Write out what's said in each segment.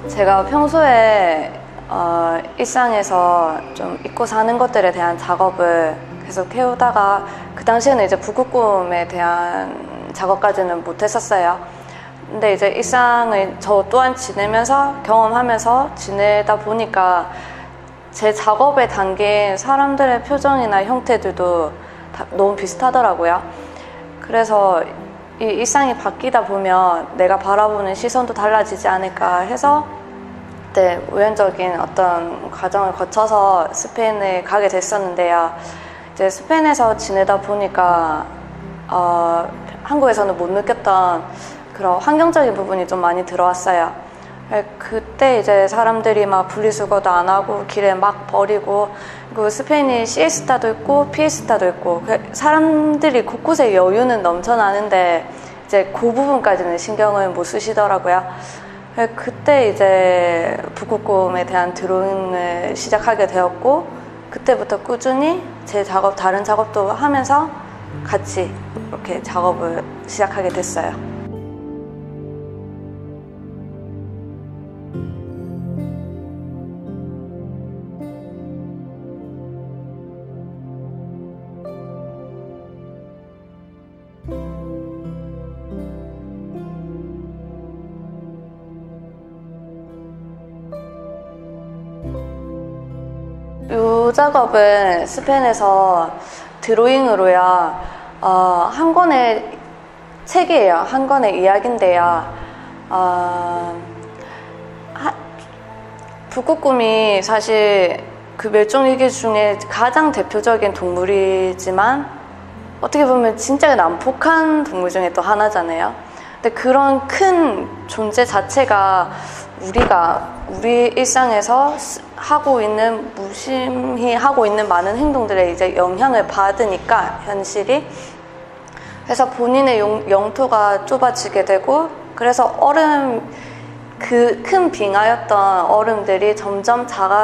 제가 평소에 일상에서 좀 잊고 사는 것들에 대한 작업을 계속 해오다가 그 당시에는 이제 북극곰에 대한 작업까지는 못했었어요. 근데 이제 일상을 저 또한 지내면서 경험하면서 지내다 보니까 제 작업에 담긴 사람들의 표정이나 형태들도 다 너무 비슷하더라고요. 그래서 이 일상이 바뀌다 보면 내가 바라보는 시선도 달라지지 않을까 해서 그때 우연적인 어떤 과정을 거쳐서 스페인에 가게 됐었는데요. 이제 스페인에서 지내다 보니까 한국에서는 못 느꼈던 그런 환경적인 부분이 좀 많이 들어왔어요. 그때 이제 사람들이 막 분리수거도 안 하고 길에 막 버리고, 그리고 스페인이 시에스타도 있고 피에스타도 있고 사람들이 곳곳에 여유는 넘쳐나는데 이제 그 부분까지는 신경을 못 쓰시더라고요. 그때 이제 북극곰에 대한 드로잉을 시작하게 되었고, 그때부터 꾸준히 제 작업, 다른 작업도 하면서 같이 이렇게 작업을 시작하게 됐어요. 이 작업은 스페인에서 드로잉으로요, 한 권의 책이에요. 한 권의 이야기인데요. 북극곰이 사실 그 멸종위기 중에 가장 대표적인 동물이지만 어떻게 보면 진짜 난폭한 동물 중에 또 하나잖아요. 근데 그런 큰 존재 자체가 우리 일상에서 하고 있는, 무심히 하고 있는 많은 행동들에 이제 영향을 받으니까, 현실이. 그래서 본인의 영토가 좁아지게 되고, 그래서 그 큰 빙하였던 얼음들이 점점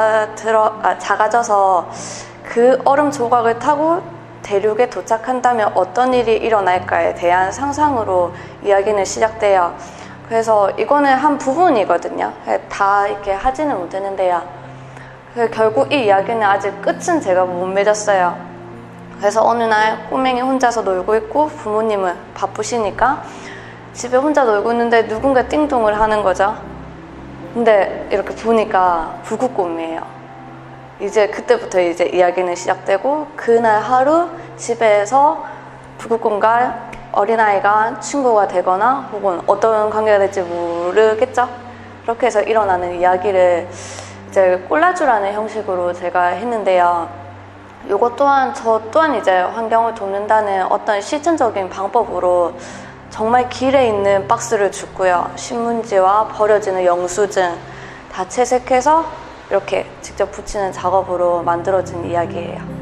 작아져서 그 얼음 조각을 타고 대륙에 도착한다면 어떤 일이 일어날까에 대한 상상으로 이야기는 시작돼요. 그래서 이거는 한 부분이거든요. 다 이렇게 하지는 못했는데요. 결국 이 이야기는 아직 끝은 제가 못 맺었어요. 그래서 어느 날 꼬맹이 혼자서 놀고 있고 부모님은 바쁘시니까 집에 혼자 놀고 있는데 누군가 띵동을 하는 거죠. 근데 이렇게 보니까 북극곰이에요. 이제 그때부터 이제 이야기는 시작되고, 그날 하루 집에서 북극곰과 어린아이가 친구가 되거나 혹은 어떤 관계가 될지 모르겠죠. 그렇게 해서 일어나는 이야기를 이제 콜라주라는 형식으로 제가 했는데요. 이것 또한 저 또한 이제 환경을 돕는다는 어떤 실천적인 방법으로 정말 길에 있는 박스를 줍고요, 신문지와 버려지는 영수증 다 채색해서 이렇게 직접 붙이는 작업으로 만들어진 이야기예요.